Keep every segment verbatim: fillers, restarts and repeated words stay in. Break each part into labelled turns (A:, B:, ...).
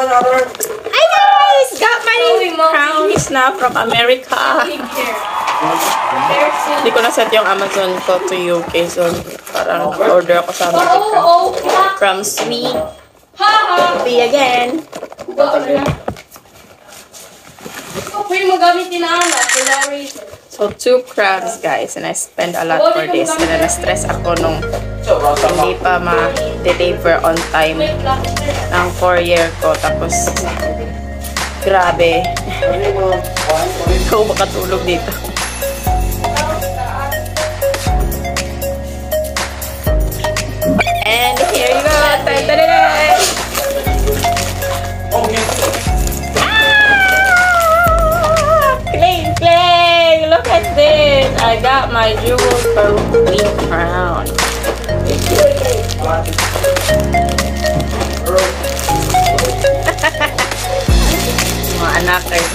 A: Hi guys! Got my crowns na from America. Hindi ko na-set yung Amazon ko to U K. So, parang order ako sa America. From Sweet. Be again. So, two crabs, guys. And I spent a lot for this. And na-stress ako nung hindi pa ma-deliver on time ang courier ko. Tapos, grabe. Ikaw makatulog dito. And here you go. Ta-da-da-da! Cling, cling! Look at this! I got my jewel pearly crown. Mga anak eh.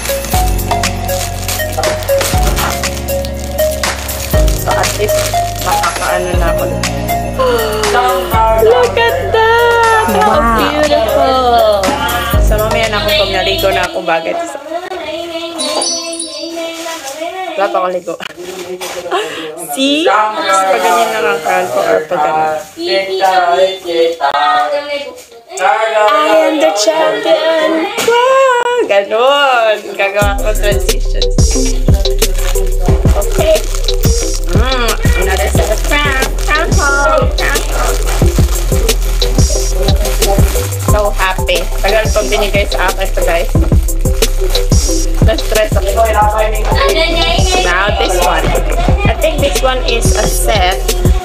A: So at least makakaano na ako. Look at that! How beautiful! So mamaya na ako pag naligo na ako bagay. Wala pa akong ligo. See? Pag ganyan lang ang crown ko or pag ganyan. I am the champion! Wow! Ganon! Gagawa ko transitions. Okay. Mm, another set of crown. Crown hole! Crown hole! So happy. Tagal pang binigay sa akin ito, guys. Na-stress ako. Now this one. I think this one is a set.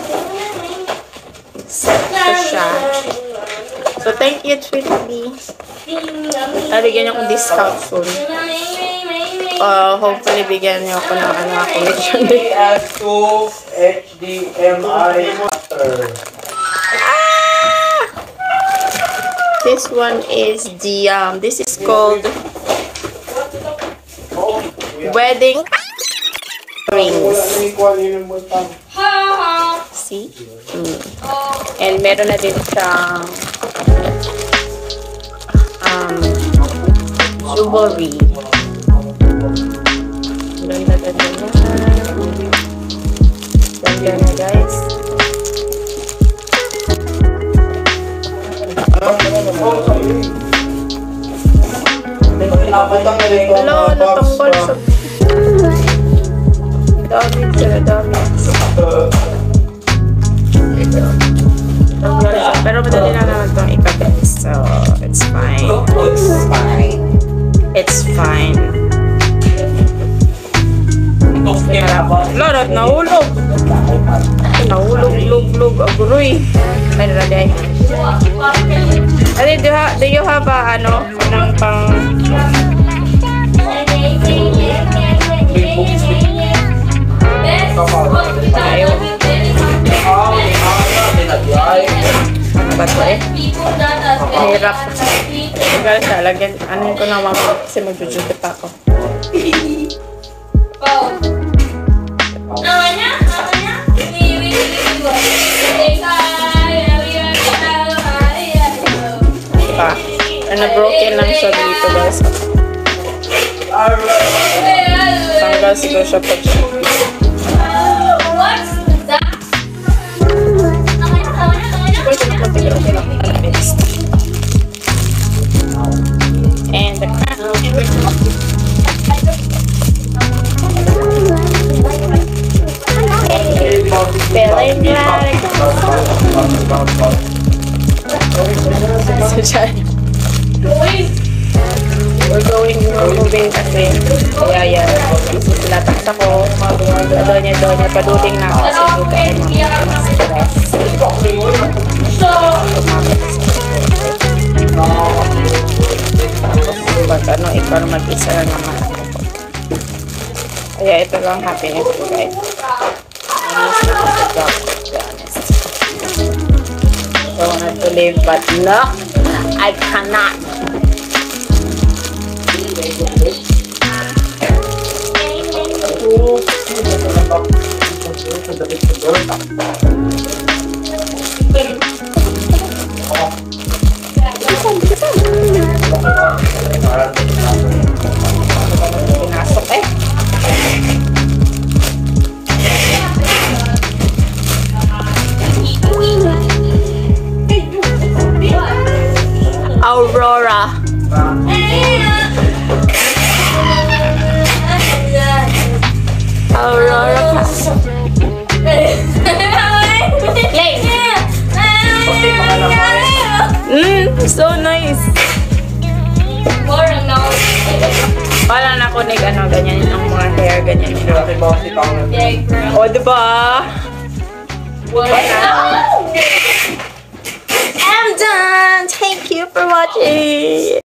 A: Set to siya. So thank you, Trinity. Nabigyan niyo akong discount soon. Uh, hopefully bigyan niyo ako ng ano ako.
B: S two H D M I after.
A: This one is the um. This is called wedding rings. See? Mm. And meron na din siyang um jewelry. Ganda ganda na. Ganda na, guys. Hello, natanggal sa dami sila, dami. Pero madali lang naman itong ikabit. So, it's fine. It's fine. It's fine. Lorot, nahulog. Nahulog, lug, lug, aguroy. Ay, naladay. Ate, do, ha, do you have a, ano, ng pang... Ayaw. Ano ba ito eh? Mahirap. Tagal siya, lagyan. Ano ko na mamaya kasi mag-jujuti pa ako. Diba? Ano, broken lang siya dito, guys. Tanggal siguro siya pag siya. And the crown. Feeling like we're going, we're moving kasi kaya yan, latak ako donya donya paduling na kasi dito ay mga stress. But ano, ikaw na mag-isa lang naman ako. Kaya ito lang happiness ko, guys. Namiss na ako sa job, to be honest. I wanted to live, but no, I cannot. Oh. like ano, ganyan ang mga hair, ganyan yung
B: Kasi mga si Tangan.
A: O, diba? I'm done! Thank you for watching!